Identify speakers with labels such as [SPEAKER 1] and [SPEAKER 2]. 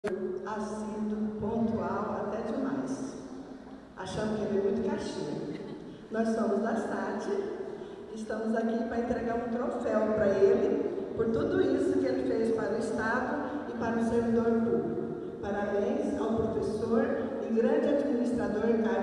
[SPEAKER 1] assíduo, pontual, até demais. Achamos que ele é muito caixinha. Nós somos da SAT, estamos aqui para entregar um troféu para ele, por tudo isso que ele fez para o Estado e para o servidor público. Parabéns ao professor e grande administrador Carlos